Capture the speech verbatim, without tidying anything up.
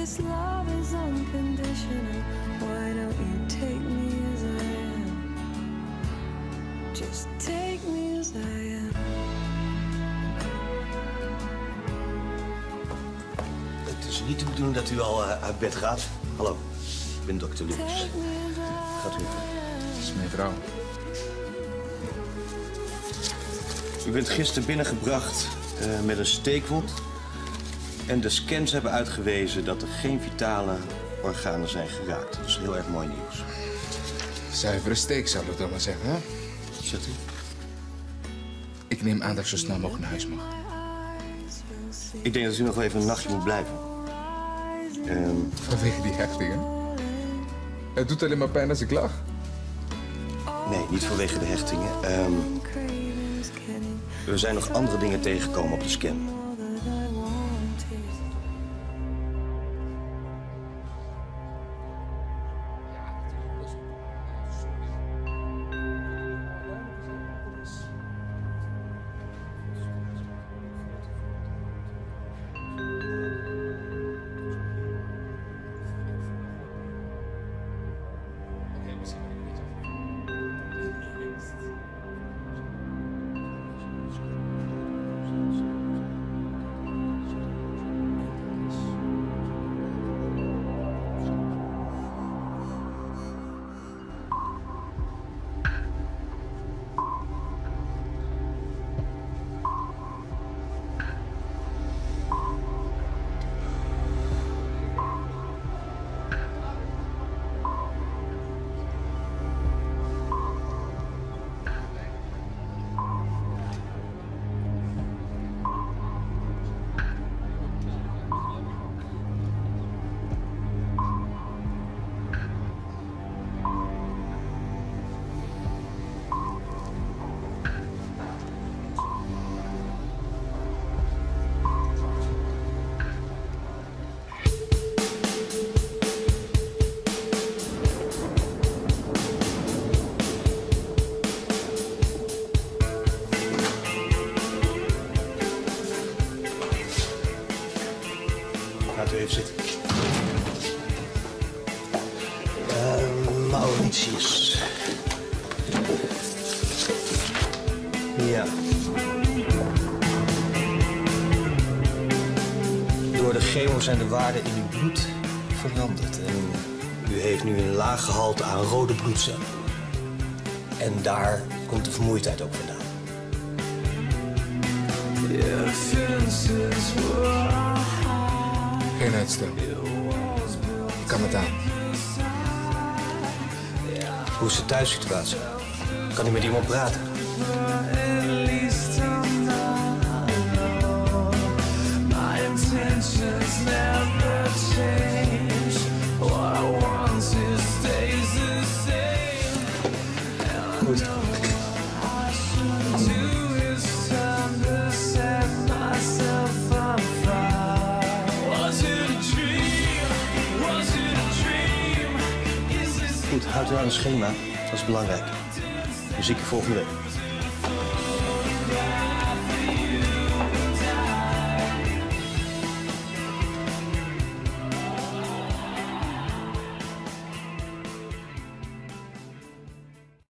This love is unconditional. Why don't you take me as I am? Just take me as I am. Het is niet de bedoeling dat u al uh, uit bed gaat. Hallo, ik ben dokter Lucas. Gaat u even. Dat is mijn vrouw. U bent gisteren binnengebracht uh, met een steekwond. En de scans hebben uitgewezen dat er geen vitale organen zijn geraakt. Dat is heel erg mooi nieuws. Zuivere steek, zou ik dan maar zeggen, hè? Zet u. Ik neem aan dat ik zo snel mogelijk naar huis mag. Ik denk dat u nog wel even een nachtje moet blijven. Um... Vanwege die hechtingen? Het doet alleen maar pijn als ik lach. Nee, niet vanwege de hechtingen. Um... Er zijn nog andere dingen tegengekomen op de scan. Laat u even zitten. Uh, Mauritius. Ja. Door de chemo zijn de waarden in uw bloed veranderd. En u heeft nu een laag gehalte aan rode bloedcellen. En daar komt de vermoeidheid ook vandaan. Geen uitstel. Ik kan het aan. Hoe is de thuissituatie? Kan u met iemand praten? Goed. Goed, houdt u aan een schema. Dat is belangrijk. Dan zie ik je volgende week.